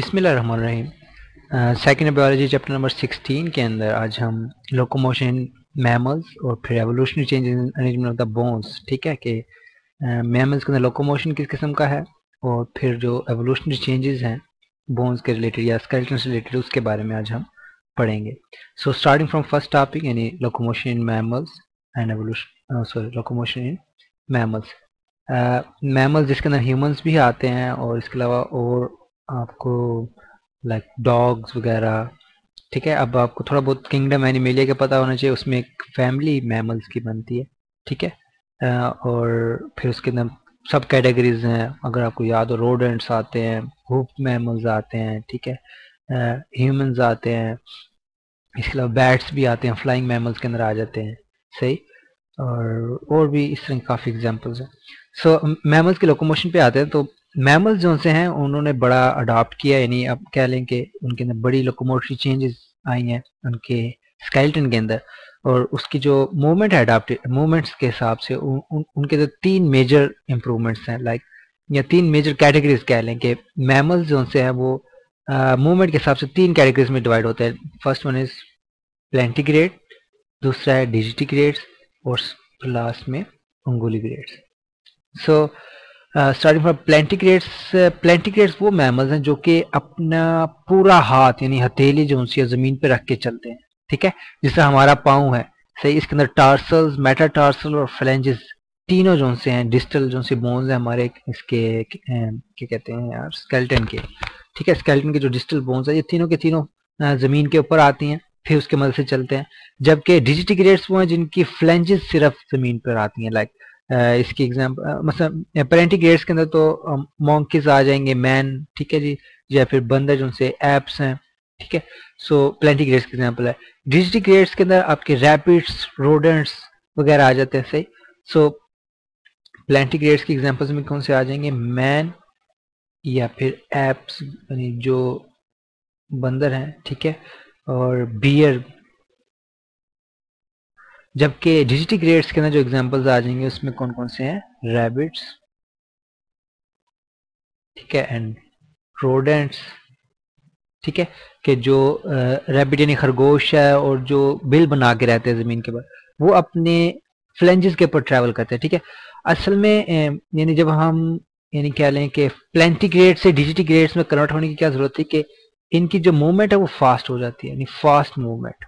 बिस्मिल्लाहिर्रहमानिर्रहीम। Second biology chapter number 16 के अंदर आज हम लोकोमोशन इन मैमल्स और फिर evolutionary change in arrangement of the bones, ठीक है, कि मैमल्स के अंदर लोकोमोशन किस किस्म का है और फिर जो एवोल्यूशनरी चेंजेस हैं बोन्स के रिलेटेड या स्केलेटन से रिलेटेड उसके बारे में आज हम पढ़ेंगे। So starting from first topic यानी locomotion in mammals and evolution locomotion in mammals. Mammals जिसके अंदर ह्यूमंस भी आते हैं और इसके अलावा और आपको लाइक डॉग्स वगैरह, ठीक है। अब आपको थोड़ा बहुत किंगडम एनिमेलिया का पता होना चाहिए, उसमें एक फैमिली मैमल्स की बनती है, ठीक है। और फिर उसके अंदर सब कैटेगरीज हैं, अगर आपको याद हो रोडेंट्स आते हैं, हुप मैमल्स आते हैं, ठीक है, ह्यूमंस आते हैं, इसके अलावा बैट्स भी आते हैं, फ्लाइंग मैमल्स के अंदर आ जाते हैं, सही। और भी इस तरह काफ़ी एग्जांपल्स हैं। सो मैमल्स के लोकोमोशन पे आते हैं तो मैमल्स जो से हैं उन्होंने बड़ा अडॉप्ट किया, यानी आप कह लें कि उनके अंदर बड़ी लोकोमोटरी चेंजेस आई हैं उनके स्केलेटन के अंदर, और उसकी जो मूवमेंट है अडाप्ट मूवमेंट्स के हिसाब से उनके जो तीन मेजर इम्प्रूवमेंट्स हैं, लाइक या तीन मेजर कैटेगरीज कह लें कि मैमल्स जो से हैं वो मूवमेंट के हिसाब से तीन कैटेगरीज में डिवाइड होते हैं। फर्स्ट वन इज प्लेंटिग्रेड, दूसरा है डिजिटिग्रेड्स और लास्ट में उंगुलिग्रेड्स। सो स्टार्टिंग फ्रॉम प्लेंटिग्रेड्स, प्लेंटिग्रेड्स वो मैमल्स हैं जो कि अपना पूरा हाथ यानी हथेली जो उनसे ज़मीन पे रख के चलते हैं, ठीक है, जिससे हमारा पाँव है, सही। इसके अंदर टार्सल्स, मेटाटार्सल और फ्लेंजेस तीनों जो से हैं, डिस्टल जो से बोन्स हैं हमारे इसके क्या कहते हैं यार, स्केलेटन के, ठीक है। स्केलेटन के जो डिस्टल बोन्स हैं ये तीनों के तीनों ज़मीन के ऊपर आती हैं, फिर उसके मदद से चलते हैं। जबकि डिजिटिग्रेड्स वो हैं जिनकी फ्लेंजेस सिर्फ ज़मीन पर आती हैं, लाइक इसकी एग्जाम्पल मतलब प्लेंटिग्रेड्स के अंदर तो मॉन्कीज आ जाएंगे, मैन, ठीक है जी, या फिर बंदर जो से एप्स हैं, ठीक है। सो प्लेंटिग्रेड्स की एग्जाम्पल है। डिजिटिग्रेड्स के अंदर आपके रैबिट्स, रोडेंट्स वगैरह आ जाते हैं, सही। सो प्लेंटिग्रेड्स की एग्जाम्पल्स में कौन से आ जाएंगे, मैन या फिर एप्स यानी जो बंदर हैं, ठीक है, और बियर। जबकि डिजिटिग्रेड्स के अंदर जो एग्जांपल्स आ जाएंगे उसमें कौन कौन से हैं, रैबिट्स, ठीक है, एंड रोडेंट्स, ठीक है, कि जो रैबिट यानी खरगोश है और जो बिल बना के रहते हैं जमीन के ऊपर, वो अपने फ्लेंजेस के ऊपर ट्रैवल करते हैं, ठीक है। असल में यानी जब हम यानी कह लें कि प्लेंटिग्रेड से डिजिटिग्रेड्स में कन्वर्ट होने की क्या जरूरत थी कि इनकी जो मूवमेंट है वो फास्ट हो जाती है, यानी फास्ट मूवमेंट,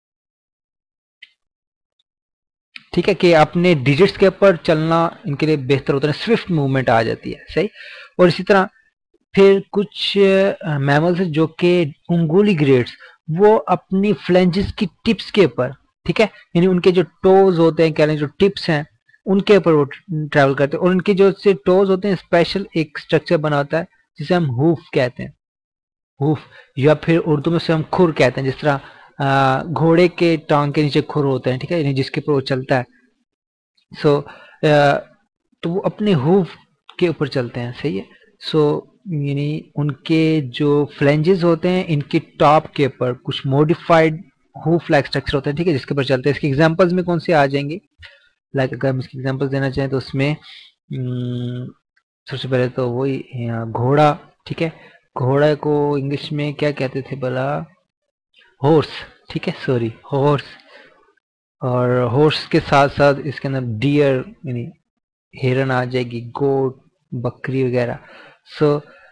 ठीक है, कि अपने डिजिट्स के ऊपर चलना इनके लिए बेहतर होता है, स्विफ्ट मूवमेंट आ जाती है, सही। और इसी तरह फिर कुछ मैमल्स हैं जो कि उंगुलिग्रेड्स, वो अपनी फ्लेंजेस की टिप्स के ऊपर, ठीक है, यानी उनके जो टोज होते हैं, कह लें जो टिप्स हैं उनके ऊपर वो ट्रैवल करते हैं, और उनके जो से टोज होते हैं स्पेशल एक स्ट्रक्चर बना होता है जिसे हम हूफ कहते हैं, हूफ, या फिर उर्दू में से हम खुर कहते हैं, जिस तरह घोड़े के टांग के नीचे खुर होते हैं, ठीक है, यानी जिसके ऊपर वो चलता है। सो तो वो अपने हूफ के ऊपर चलते हैं, सही है। सो यानी उनके जो फ्लेंजेस होते हैं इनकी टॉप के ऊपर कुछ मॉडिफाइड हूफ लाइक स्ट्रक्चर होता है, ठीक है, जिसके ऊपर चलते हैं। इसके एग्जांपल्स में कौन से आ जाएंगे, लाइक अगर हम इसके एग्जांपल्स देना चाहें तो उसमें सबसे पहले तो वही घोड़ा, ठीक है, घोड़ा को इंग्लिश में क्या कहते थे भला, हॉर्स, ठीक है, सॉरी हॉर्स। और हॉर्स के साथ साथ इसके अंदर डियर यानी हिरन आ जाएगी, गोट, बकरी वगैरह। सो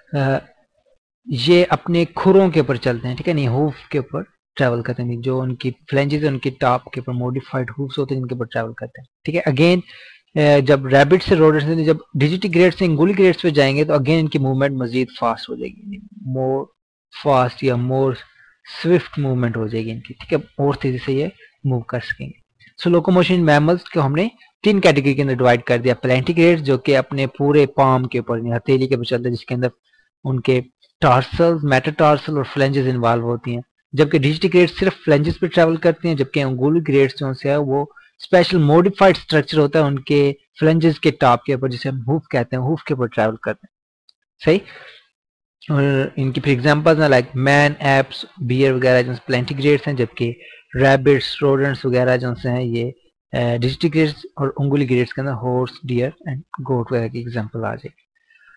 ये अपने खुरों के ऊपर चलते हैं, ठीक है, नहीं हूफ के ऊपर ट्रैवल करते हैं, जो उनकी फ्लेंजेस है उनकी टॉप के ऊपर मॉडिफाइड हूफ्स होते हैं जिनके ऊपर ट्रैवल करते हैं, ठीक है। अगेन जब रैबिट से रोडेंट्स से, जब डिजिटिग्रेड्स से इंगुलिग्रेड्स पे जाएंगे तो अगेन इनकी मूवमेंट मजीद फास्ट हो जाएगी, मोर फास्ट या मोर स्विफ्ट मूवमेंट हो जाएगी इनकी, ठीक है, और तेजी से ये मूव कर सकेंगे। सो लोकोमोशन मैमल्स को हमने तीन कैटेगरी के अंदर डिवाइड कर दिया। प्लेंटिग्रेड्स जो कि अपने पूरे पाम के ऊपर हथेली के ऊपर चलते हैं, जिसके अंदर उनके टार्सल्स, मेटाटार्सल और फ्लेंजेस इन्वॉल्व होती हैं। जबकि डिजिटिग्रेड्स सिर्फ फ्लेंजेस पे ट्रैवल करती हैं, जबकि उंगुलिग्रेड्स जो है वो स्पेशल मॉडिफाइड स्ट्रक्चर होता है उनके फ्लेंजेस के टॉप के ऊपर, जिसे हम हूफ कहते हैं, हूफ के ऊपर ट्रैवल करते हैं, सही। और इनकी फिर एग्जांपल्स हैं लाइक मैन, एप्स, बियर वगैरह जो प्लेंटिग्रेड्स हैं, जबकि रैबिट्स, रोडेंट्स वगैरह जो हैं ये डिजिटिग्रेड्स और उंगुलिग्रेड्स के अंदर हॉर्स, डियर एंड गोट वगैरह की एग्जांपल आ जाएगी।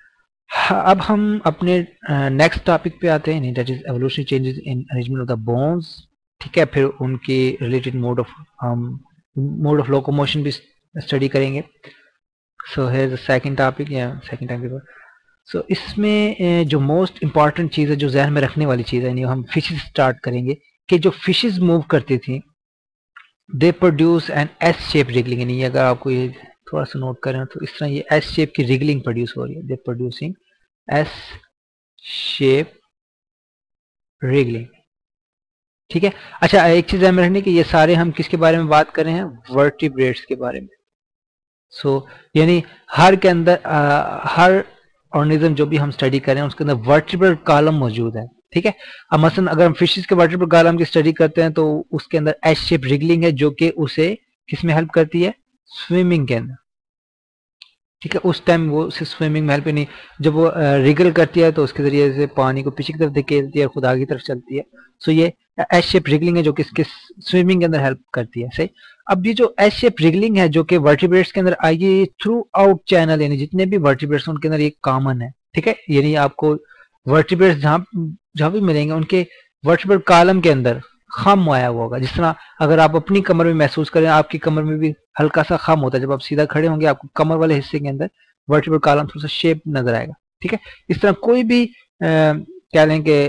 अब हम अपने नेक्स्ट टॉपिक पे आते हैं, that is evolutionary changes in arrangement of the bones. ठीक है, फिर उनके रिलेटेड मोड ऑफ लोकोमोशन भी स्टडी करेंगे। सो है सेकंड टॉपिक या सेकंड टॉपिक। सो इसमें जो मोस्ट इंपॉर्टेंट चीज़ है, जो जहन में रखने वाली चीज़ है, यानी हम फिशेज स्टार्ट करेंगे कि जो फिशेज मूव करती थी they produce an S shape wriggling. यानी अगर आपको ये थोड़ा सा नोट करें तो इस तरह ये एस शेप की रिगलिंग प्रोड्यूस हो रही है, they producing S shape wriggling. ठीक है। अच्छा, एक चीज ध्यान में रखने की, ये सारे हम किसके बारे में बात कर रहे हैं, वर्टिब्रेट्स के बारे में। सो यानी हर के अंदर हर ऑर्गेनिज्म जो भी हम स्टडी करें उसके अंदर वर्टिब्रल कॉलम मौजूद है। ठीक है। अब मसलन अगर हम फिशेस के वर्टिब्रल कॉलम की स्टडी करते हैं तो उसके अंदर एस शेप रिगलिंग है, जो कि उसे किसमें हेल्प करती है, स्विमिंग के अंदर। ठीक है, उस टाइम वो उसे स्विमिंग में हेल्प नहीं, जब वो रिगल करती है तो उसके जरिए से पानी को पीछे की तरफ धकेलती है, खुद आगे की तरफ चलती है। सो ये एस शेप रिगलिंग है जो कि इसके स्विमिंग के अंदर हेल्प करती है। सही। अब ये जो एस शेप रिगलिंग है जो कि वर्टिब्रेट्स के अंदर आई है, थ्रू आउट चैनल, यानी जितने भी वर्टिब्रेट्स उनके अंदर ये कॉमन है। ठीक है, यानी आपको वर्टिब्रेट्स जहां जहां भी मिलेंगे उनके वर्टिब्रल कॉलम के अंदर खम आया हुआ होगा। जिस तरह अगर आप अपनी कमर में महसूस करें, आपकी कमर में भी हल्का सा खम होता है, जब आप सीधा खड़े होंगे आपको कमर वाले हिस्से के अंदर वर्टिब्रल कॉलम थोड़ा सा शेप नजर आएगा। ठीक है, इस तरह कोई भी क्या लें कि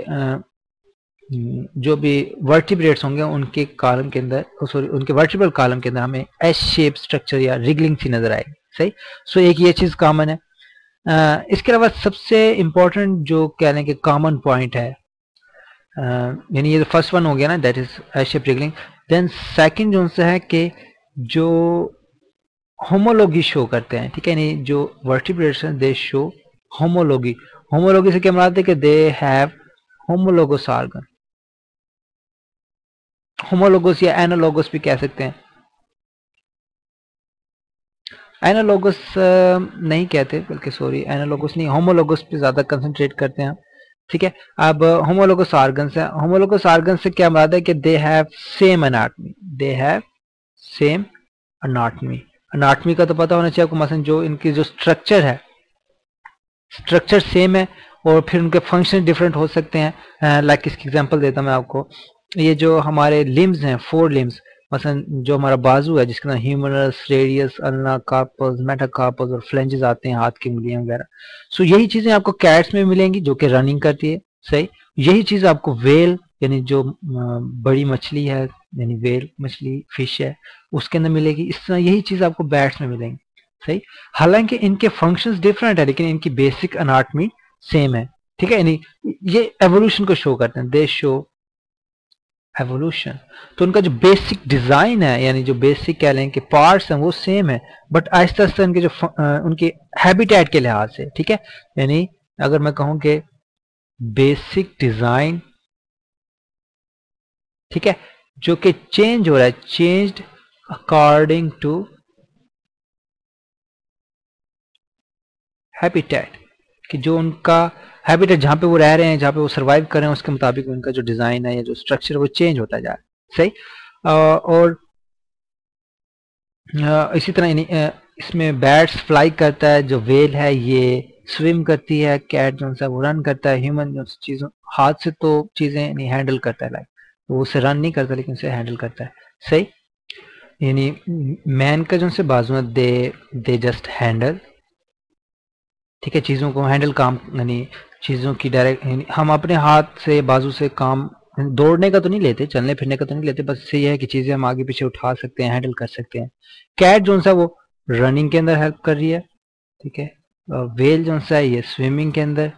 जो भी वर्टिब्रेट्स होंगे उनके कॉलम के अंदर, सॉरी उनके वर्टिब्रल कॉलम के अंदर हमें एस शेप स्ट्रक्चर या रिगलिंग सी नजर आएगी। सही। सो एक ये चीज कॉमन है। इसके अलावा सबसे इंपॉर्टेंट जो कह लें कि कॉमन पॉइंट है, यानी ये फर्स्ट वन हो गया ना, that is S shape wriggling. Then second जो है कि जो होमोलॉगी शो करते हैं। ठीक है, यानी जो वर्टिब्रेट्स हैं दे शो होमोलॉगी। होमोलॉगी से क्या मतलब है कि they have homologous organ. Homologous या एनालोगस भी कह सकते हैं। एनालोगस नहीं कहते, बल्कि सॉरी एनालोगस नहीं, होमोलोगस पे ज्यादा कंसंट्रेट करते हैं। ठीक है। अब होमोलोगस ऑर्गन्स है, होमोलोगस ऑर्गन्स से क्या मतलब है कि they have same anatomy, they have same anatomy. Anatomy का तो पता होना चाहिए आपको, मसलन जो इनकी जो स्ट्रक्चर है, स्ट्रक्चर सेम है और फिर उनके फंक्शन डिफरेंट हो सकते हैं। लाइक इसकी एग्जांपल देता हूं मैं आपको। ये जो हमारे लिम्स हैं, 4 लिम्स, मसलन जो हमारा बाजू है जिसके अंदर humerus, radius, ulna, carpus, metacarpus और फ्लेंजेस आते हैं, हाथ की उंगलियां वगैरह। सो यही चीजें आपको कैट्स में मिलेंगी जो कि रनिंग करती है। सही। यही चीज आपको वेल, यानी जो बड़ी मछली है, यानी वेल मछली, फिश है, उसके अंदर मिलेगी। इस तरह यही चीज आपको बैट्स में मिलेंगी। सही। हालांकि इनके फंक्शंस डिफरेंट है लेकिन इनकी बेसिक अनाटमी सेम है। ठीक है, यानी ये एवोल्यूशन को शो करते हैं, दे शो एवोल्यूशन। तो उनका जो बेसिक डिजाइन है, यानी जो बेसिक कह लें कि पार्ट्स हैं वो सेम है, बट आहिस्ता आहिस्ता इनके जो उनके हैबिटेट के लिहाज से, ठीक है, यानी अगर मैं कहूं कि बेसिक डिजाइन, ठीक है, जो कि चेंज हो रहा है, चेंज्ड अकॉर्डिंग टू हैबिटेट, कि जो उनका हैबिटेट जहां पे वो रह रहे हैं, जहां पे वो सरवाइव कर रहे हैं, उसके मुताबिक उनका जो डिजाइन है या जो स्ट्रक्चर है वो चेंज होता जा रहा है। सही। और इसी तरह इसमें बैट्स फ्लाई करता है, जो वेल है ये स्विम करती है, कैट जो है वो रन करता है, ह्यूमन जो चीजों हाथ से तो चीजें नहीं हैंडल करता है, लाइक वो उसे रन नहीं करता लेकिन उसे हैंडल करता है। सही। यानी मैन का जो से बाजू है, दे जस्ट हैंडल। ठीक है, चीज़ों को हैंडल काम, यानी चीज़ों की डायरेक्ट, हम अपने हाथ से बाजू से काम, दौड़ने का तो नहीं लेते, चलने फिरने का तो नहीं लेते, बस इससे यह है कि चीज़ें हम आगे पीछे उठा सकते हैं, हैंडल कर सकते हैं। कैट जो सा वो रनिंग के अंदर हेल्प कर रही है। ठीक है। वेल जो सा ये स्विमिंग के अंदर,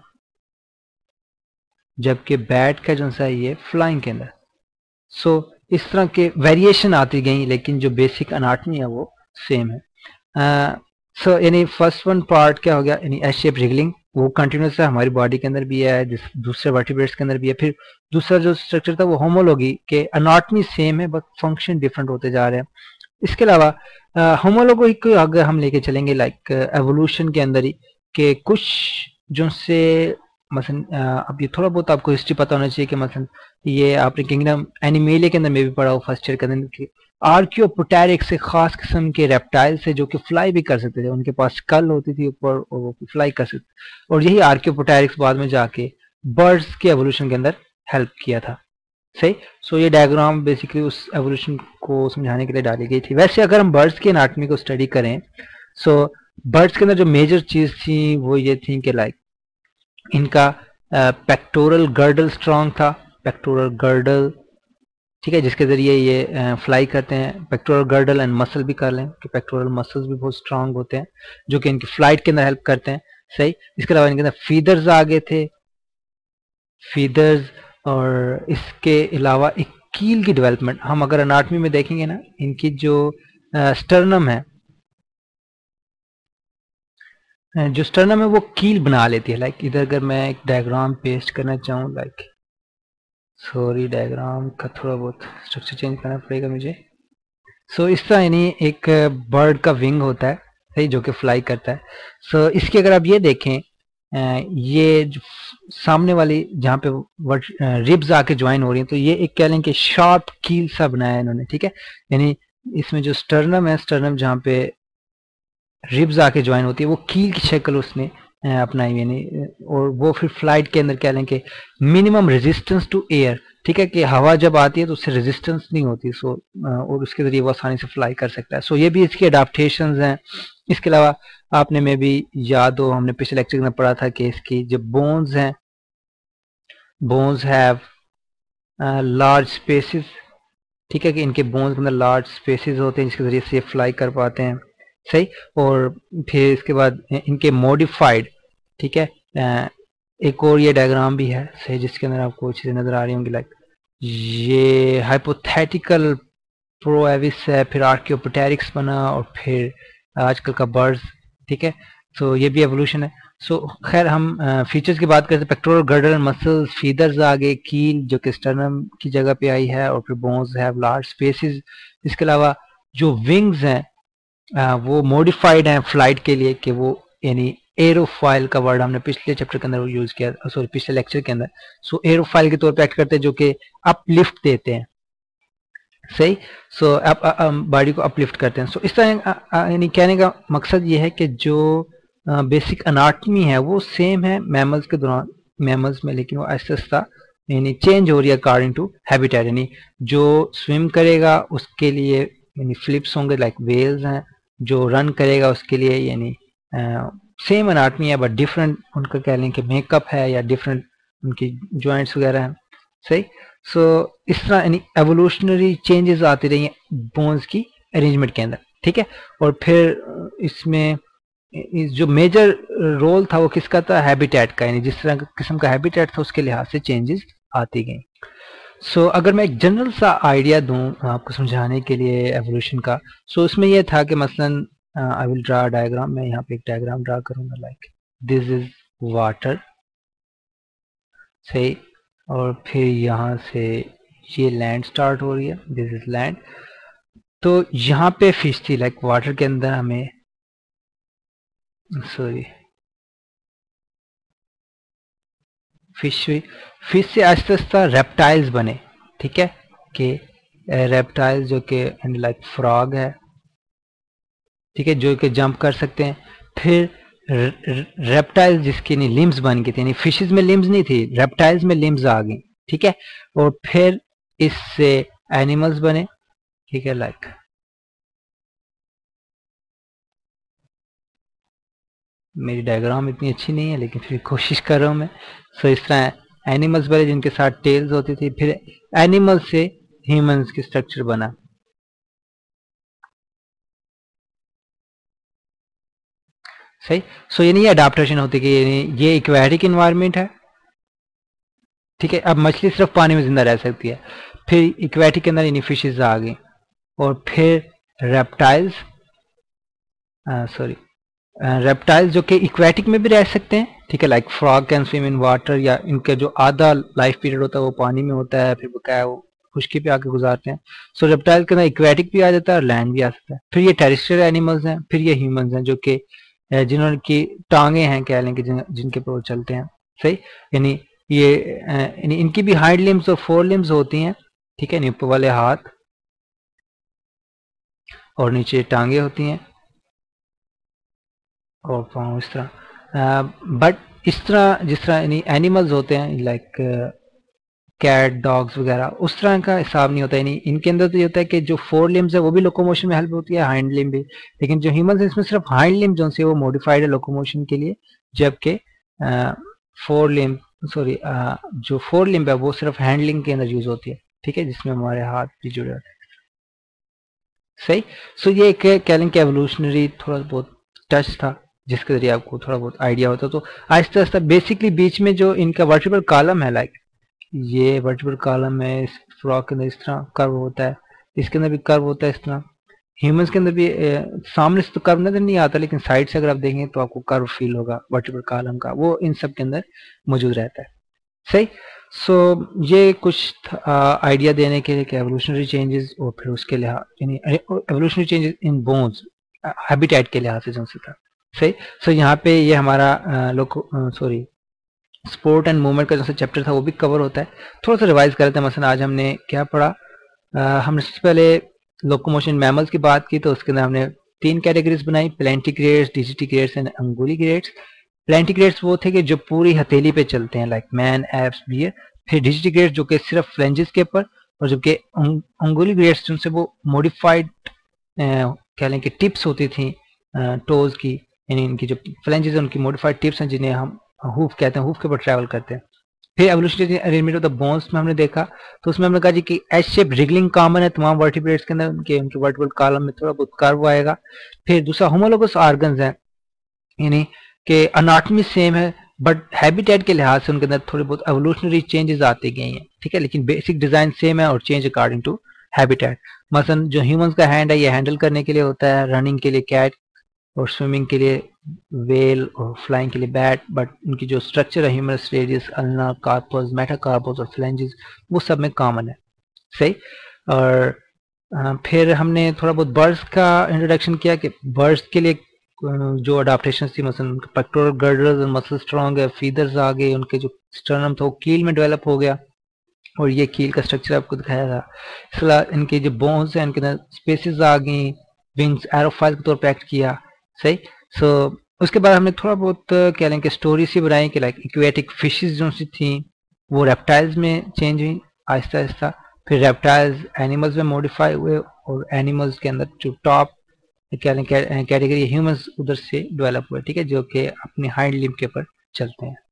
जबकि बैट का जो सा ये फ्लाइंग के अंदर। सो इस तरह के वेरिएशन आती गई लेकिन जो बेसिक अनाटमी है वो सेम है। सो यानी फर्स्ट वन पार्ट क्या हो गया, यानी एस शेप रिगलिंग, वो कंटिन्यूस है, हमारी बॉडी के अंदर भी है, दूसरे वर्टिब्रेट्स के अंदर भी है। फिर दूसरा जो स्ट्रक्चर था वो होमोलॉगी, के अनाटमी सेम है बट फंक्शन डिफरेंट होते जा रहे हैं। इसके अलावा होमोलॉगी को अगर हम लेके चलेंगे लाइक एवोल्यूशन के अंदर ही, के कुछ जो से मसलन अब ये थोड़ा बहुत आपको हिस्ट्री पता होना चाहिए कि मसलन ये आपने किंगडम एनिमेलिया के अंदर में भी पढ़ा हो फर्स्ट ईयर के अंदर, आर्कियोपोटेरिक्स एक खास किस्म के रेप्टाइल से जो कि फ्लाई भी कर सकते थे, उनके पास स्कल होती थी ऊपर और वो फ्लाई कर सकते, और यही आर्कियोपोटेरिक्स बाद में जाके बर्ड्स के एवोल्यूशन के अंदर हेल्प किया था। सही। सो ये डायग्राम बेसिकली उस एवोल्यूशन को समझाने के लिए डाली गई थी। वैसे अगर हम बर्ड्स की एनाटॉमी को स्टडी करें, सो बर्ड्स के अंदर जो मेजर चीज थी वो ये थी कि लाइक इनका पेक्टोरल गर्डल स्ट्रांग था, पेक्टोरल गर्डल, ठीक है, जिसके जरिए ये फ्लाई करते हैं। पेक्टोरल गर्डल एंड मसल भी कर लें कि पेक्टोरल मसल्स भी बहुत स्ट्रांग होते हैं जो कि इनकी फ्लाइट के अंदर हेल्प करते हैं। सही। इसके अलावा इनके अंदर फीदर्स आगे थे, फीदर्स, और इसके अलावा एक कील की डेवलपमेंट हम अगर अनाटमी में देखेंगे ना, इनकी जो स्टर्नम है, जो स्टर्नम है वो कील बना लेती है। लाइक इधर अगर मैं एक डायग्राम पेस्ट करना चाहूँ, लाइक सॉरी डायग्राम का थोड़ा बहुत स्ट्रक्चर चेंज करना पड़ेगा मुझे। सो इस तरह यानी एक बर्ड का विंग होता है, सही, जो कि फ्लाई करता है। सो इसकी अगर आप ये देखें, ये जो सामने वाली जहाँ पे रिब्स आके ज्वाइन हो रही हैं, तो ये एक कह लें कि शार्प कील सा बनाया है इन्होंने, ठीक है। यानी इसमें जो स्टर्नम है, स्टर्नम जहाँ पे रिब्स आके ज्वाइन होती है, वो कील की शक्ल उसने अपनाई, यानी और वो फिर फ्लाइट के अंदर कह लें कि मिनिमम रेजिस्टेंस टू एयर, ठीक है, कि हवा जब आती है तो उससे रेजिस्टेंस नहीं होती। सो और उसके जरिए वो आसानी से फ्लाई कर सकता है। सो ये भी इसकी अडाप्टेशंस हैं। इसके अलावा आपने में भी याद हो, हमने पिछले लेक्चर में पढ़ा था कि इसकी जो बोन्स हैं, बोन्स हैव लार्ज स्पेसेस, ठीक है, कि इनके बोन्स के अंदर लार्ज स्पेसेस होते हैं जिसके जरिए से फ्लाई कर पाते हैं। सही। और फिर इसके बाद इनके मॉडिफाइड, ठीक है, एक और ये डायग्राम भी है, सही, जिसके अंदर आपको चीज़ें नजर आ रही होंगी। लाइक ये हाइपोथेटिकल प्रोएविस है, फिर आर्कियोपोटेरिक्स बना, और फिर आजकल का बर्ड्स, ठीक है। तो ये भी एवोल्यूशन है। सो खैर हम फीचर्स की बात करते हैं। पेक्टोरल गर्डल मसल्स, फीदर्स आगे, कील जो कि स्टर्नम की जगह पे आई है, और फिर बोन्स हैव लार्ज स्पेसेस। इसके अलावा जो विंग्स हैं वो मॉडिफाइड हैं फ्लाइट के लिए, कि वो यानी एरोफाइल का वर्ड हमने पिछले चैप्टर के अंदर यूज किया, सॉरी पिछले लेक्चर के अंदर। सो एरोफाइल के तौर पे एक्ट करते हैं जो कि अपलिफ्ट देते हैं। सही। सो बॉडी को अपलिफ्ट करते हैं। सो इस तरह यानी कहने का मकसद ये है कि जो बेसिक अनाटमी है वो सेम है मैमल्स के दौरान, मैमल्स में, लेकिन वो आहिस्ता आहिस्ता यानी चेंज हो रही है अकॉर्डिंग टू हैबिटेट। यानी जो स्विम करेगा उसके लिए यानी फ्लिप्स होंगे, लाइक वेल्स हैं। जो रन करेगा उसके लिए यानी सेम अनाटमी है बट डिफरेंट उनका कह लें कि मेकअप है, या डिफरेंट उनकी जॉइंट्स वगैरह हैं। सही। सो इस तरह यानी एवोल्यूशनरी चेंजेस आती रही हैं बोन्स की अरेंजमेंट के अंदर, ठीक है। और फिर इसमें जो मेजर रोल था वो किसका था, हैबिटेट का, यानी जिस तरह किस्म का हैबिटेट था उसके लिहाज से चेंजेस आती गई। सो अगर मैं एक जनरल सा आइडिया दूं आपको समझाने के लिए एवोल्यूशन का, सो उसमें यह था कि मसलन आई विल ड्रा डायग्राम, मैं यहाँ पे एक डायग्राम ड्रा करूंगा, लाइक दिस इज वाटर, सही, और फिर यहाँ से ये लैंड स्टार्ट हो रही है, दिस इज लैंड। तो यहाँ पे फिश थी, लाइक वाटर के अंदर हमें, सॉरी, फिश हुई। फिश से आहिस्ता आहिस्ता रेप्टाइल्स बने, ठीक है, कि रेप्टाइल्स जो कि लाइक फ्रॉग है, ठीक है, जो कि जंप कर सकते हैं। फिर रेप्टाइल्स जिसकी नहीं लिम्स बन गई थी, यानी फिशेस में लिम्स नहीं थी, रेप्टाइल्स में लिम्स आ गई, ठीक है। और फिर इससे एनिमल्स बने, ठीक है, लाइक मेरी डायग्राम इतनी अच्छी नहीं है लेकिन फिर कोशिश कर रहा हूँ मैं। सो इस तरह एनिमल्स बने जिनके साथ टेल्स होती थी, फिर एनिमल्स से ह्यूमंस की स्ट्रक्चर बना। सही। सो यानी ये अडाप्टेशन होती है, यानी ये इक्वेटिक इन्वायरमेंट है, ठीक है। अब मछली सिर्फ पानी में जिंदा रह सकती है, फिर इक्वेटिक के अंदर यानी फिशेज आ गई, और फिर रेप्टाइल्स, सॉरी, रेप्टाइल्स जो कि इक्वेटिक में भी रह सकते हैं, ठीक है, like frog can swim in water, या इनका जो आधा लाइफ पीरियड होता है वो पानी में होता है, फिर बकाया वो खुश्की पे आके गुजारते हैं। सो रेप्टाइल के अंदर इक्वेटिक भी आ जाता है और लैंड भी आ सकता है। फिर ये टेरेस्ट्रियल एनिमल्स हैं, फिर ये ह्यूमंस हैं जो कि जिन्होंने की टांगे हैं कह लें कि जिनके पे वो चलते हैं। सही। यानी ये यानी इनकी भी हाइंड लिम्स और फोर लिम्स होती हैं, ठीक है, ऊपर वाले हाथ, और नीचे टांगे होती हैं और पाँव इस तरह। बट इस तरह जिस तरह यानी एनिमल्स होते हैं लाइक कैट डॉग्स वगैरह, उस तरह का हिसाब नहीं होता है। नहीं, इनके अंदर तो ये होता है कि जो फोर लिम्स है वो भी लोकोमोशन में हेल्प होती है, हाइंड लिम्ब भी। लेकिन जो ह्यूमंस है इसमें सिर्फ हाइंड लिम्ब जो से वो मॉडिफाइड है लोकोमोशन के लिए, जबकि फोर लिम्ब सॉरी जो फोर लिम्ब है वो सिर्फ हैंडलिंग के अंदर यूज होती है, ठीक है, जिसमें हमारे हाथ भी जुड़े होते हैं। सही। सो ये एक कह लें कि एवोल्यूशनरी थोड़ा बहुत टच था जिसके जरिए आपको थोड़ा बहुत आइडिया होता। तो आहिस्ता आहिस्ता बेसिकली बीच में जो इनका वर्टिब्रल कॉलम है, लाइक ये वर्टिब्रल कॉलम है, इस फ्रॉग के अंदर इस तरह कर्व होता है, इसके अंदर भी कर्व होता है इस तरह। ह्यूमंस के अंदर भी सामने से तो कर्व नजर नहीं आता, लेकिन साइड से अगर आप देखेंगे तो आपको कर्व फील होगा वर्टिब्रल कॉलम का, वो इन सब के अंदर मौजूद रहता है। सही। सो ये कुछ आइडिया देने के लिए कि एवोल्यूशनरी चेंजेस और फिर उसके लिहाज यानी evolutionary changes in bones habitat के लिहाज से जो से था। सही। सो यहाँ पे ये हमारा सॉरी स्पोर्ट एंड मूवमेंट का जैसे चैप्टर था वो भी कवर होता है। थोड़ा सा रिवाइज करते हैं। मसलन आज हमने क्या पढ़ा, हमने सबसे पहले लोकोमोशन मैमल्स की बात की, तो उसके अंदर हमने 3 कैटेगरीज बनाई, प्लेंटिग्रेड्स, डिजिटिग्रेड्स एंड अंगुलीग्रेड्स। प्लेंटिग्रेड्स वो थे कि जो पूरी हथेली पे चलते हैं, लाइक मैन, एप्स, बियर। फिर डिजिटिग्रेड्स जो कि सिर्फ फ्लेंजेस के ऊपर, और जबकि अंगुलीग्रेड्स जिनसे वो मॉडिफाइड कह लें कि टिप्स होती थी टोज की, यानी इनकी जो फ्लेंजेस हैं उनकी मॉडिफाइड टिप्स हैं जिन्हें हम हूफ कहते हैं, हूफ के ऊपर ट्रैवल करते हैं। फिर evolutionary arrangement of the bones में हमने देखा, तो उसमें हमने कहा जी कि एच शेप रिगलिंग कॉमन है तमाम वर्टिब्रेट्स के अंदर, उनके वर्टिब्रल कॉलम में थोड़ा बहुत कर्व आएगा। फिर दूसरा होमोलोगस ऑर्गन्स है, यानी कि अनाटमी सेम है बट हैबिटेट के लिहाज से उनके अंदर थोड़ी बहुत एवोल्यूशनरी चेंजेस आते गए हैं, ठीक है, लेकिन बेसिक डिजाइन सेम है और चेंज अकॉर्डिंग टू हैबिटेट। मसलन जो ह्यूमंस का हैंड है ये हैंडल करने के लिए होता है, रनिंग के लिए कैट, और स्विमिंग के लिए वेल, और फ्लाइंग के लिए बैट। बट उनकी जो स्ट्रक्चर है humerus radius, ulna, carpus, metacarpus और फ्लेंजेस, वो सब में कॉमन है। सही। और फिर हमने थोड़ा बहुत बर्ड्स का इंट्रोडक्शन किया कि बर्ड्स के लिए जो अडाप्टेशन थी, मतलब उनके पेक्टोरल गर्डर्स और मसल स्ट्रॉन्ग है, फीदर्स आ गए, उनके जो स्टर्नम था वो कील में डेवलप हो गया, और ये कील का स्ट्रक्चर आपको दिखाया था। इसके इनके जो बोन्स हैं इनके अंदर स्पेसिस आ गई, विंग्स एरोफाइल के तौर पर एक्ट किया। सही। सो उसके बाद हमने थोड़ा बहुत कह लें कि स्टोरी सी बनाई कि लाइक एक्वेटिक फिशेस जो सी थी वो रेप्टाइल्स में चेंज हुई आहिस्ता आहिस्ता। फिर रेप्टाइल्स एनिमल्स में मॉडिफाई हुए, और एनिमल्स के अंदर जो टॉप कह लें कैटेगरी ह्यूमंस उधर से डेवलप हुए, ठीक है, जो कि अपने हाइंड लिम्ब के ऊपर चलते हैं।